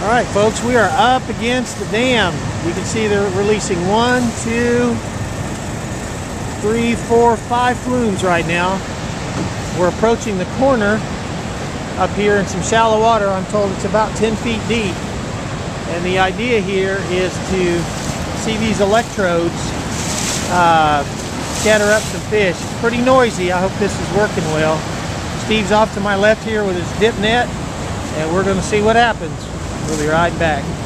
All right, folks, we are up against the dam. You can see they're releasing 1, 2, 3, 4, 5 flumes right now. We're approaching the corner up here in some shallow water. I'm told it's about 10 feet deep. And the idea here is to see these electrodes scatter up some fish. It's pretty noisy. I hope this is working well. Steve's off to my left here with his dip net, and we're going to see what happens. We'll be right back.